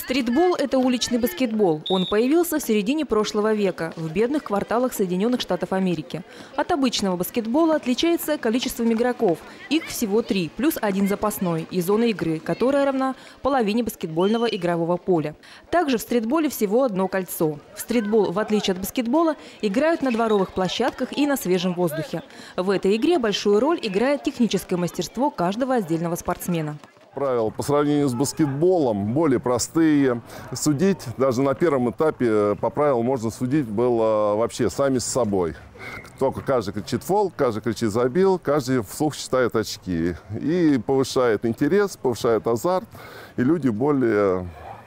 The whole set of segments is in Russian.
Стритбол – это уличный баскетбол. Он появился в середине прошлого века в бедных кварталах Соединенных Штатов Америки. От обычного баскетбола отличается количеством игроков. Их всего 3, плюс 1 запасной и зона игры, которая равна половине баскетбольного игрового поля. Также в стритболе всего одно кольцо. В стритбол, в отличие от баскетбола, играют на дворовых площадках и на свежем воздухе. В этой игре большую роль играет техническое мастерство каждого отдельного спортсмена. Правила по сравнению с баскетболом более простые. Судить даже на первом этапе по правилам можно судить было вообще сами с собой. Только каждый кричит фол, каждый кричит забил, каждый вслух считает очки. И повышает интерес, повышает азарт, и люди более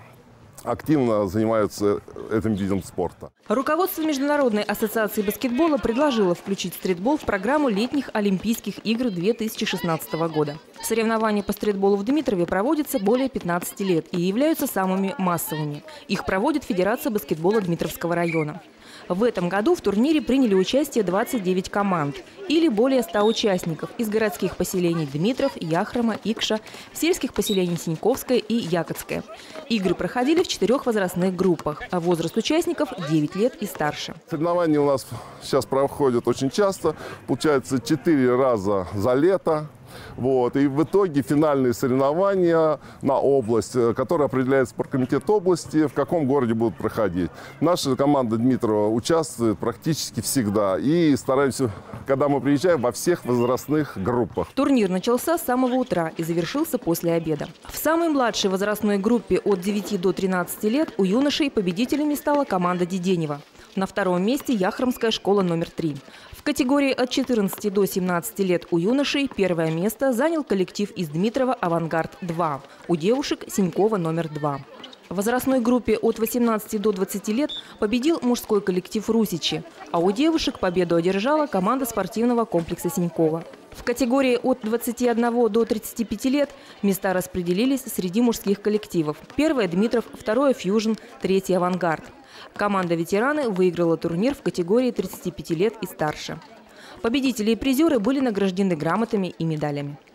активно занимаются этим видом спорта. Руководство Международной ассоциации баскетбола предложило включить стритбол в программу летних Олимпийских игр 2016 года. Соревнования по стритболу в Дмитрове проводятся более 15 лет и являются самыми массовыми. Их проводит Федерация баскетбола Дмитровского района. В этом году в турнире приняли участие 29 команд или более 100 участников из городских поселений Дмитров, Яхрома, Икша, сельских поселений Синьковское и Якотское. Игры проходили в 4 возрастных группах, а возраст участников – 9 лет и старше. Соревнования у нас сейчас проходят очень часто, получается 4 раза за лето. И в итоге финальные соревнования на область, которые определяет спорткомитет области, в каком городе будут проходить. Наша команда Дмитрова участвует практически всегда и стараемся, когда мы приезжаем, во всех возрастных группах. Турнир начался с самого утра и завершился после обеда. В самой младшей возрастной группе от 9 до 13 лет у юношей победителями стала команда Деденева. На втором месте Яхромская школа номер 3. В категории от 14 до 17 лет у юношей первое место занял коллектив из Дмитрова «Авангард-2», у девушек Синькова номер 2. В возрастной группе от 18 до 20 лет победил мужской коллектив «Русичи», а у девушек победу одержала команда спортивного комплекса Синькова. В категории от 21 до 35 лет места распределились среди мужских коллективов. Первое – Дмитров, второе – Фьюжн, третье – Авангард. Команда «Ветераны» выиграла турнир в категории 35 лет и старше. Победители и призеры были награждены грамотами и медалями.